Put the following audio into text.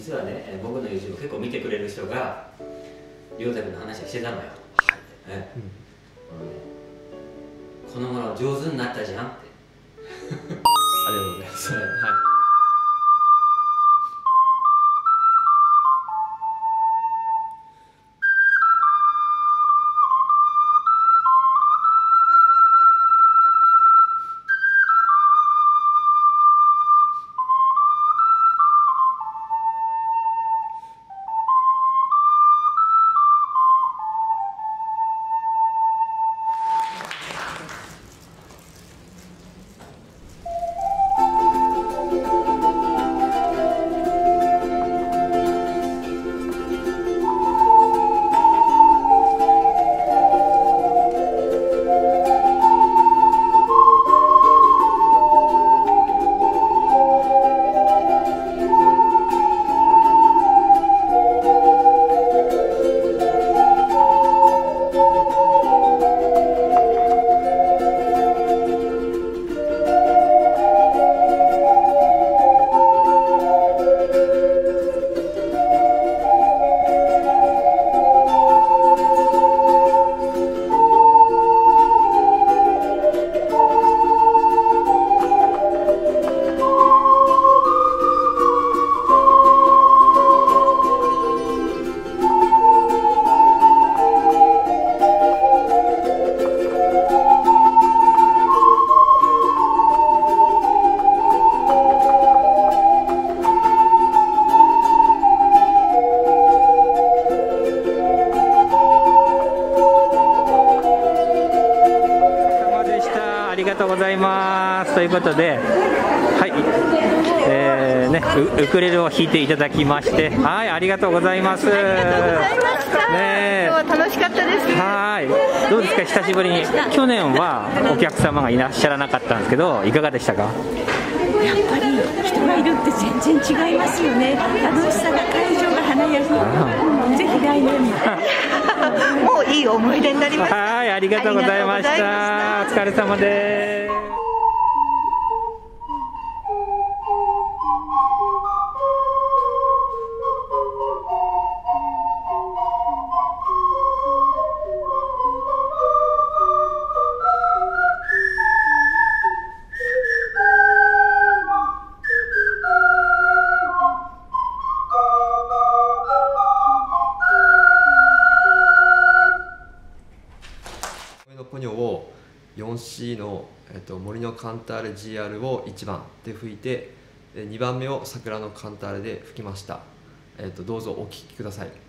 実はね、僕の YouTube 結構見てくれる人が亮太君の話をしてたのよ。はい。この頃上手になったじゃんって。 ありがとうございます。はい。ありがとうございます。ということで、はい、ウクレレを弾いていただきまして、はい、ありがとうございます。ありがとうございました。ね、今日は楽しかったです。はい、どうですか、久しぶりに。去年はお客様がいらっしゃらなかったんですけど、いかがでしたか。やっぱり人がいるって全然違いますよね。楽しさが、会場が華やぐ。ぜひ来年も。もういい思い出になりました。 はい、ありがとうございました。お疲れ様です。ポニョを 4C の、森のカンターレ GR を1番で吹いて、2番目を桜のカンターレで吹きました。どうぞお聴きください。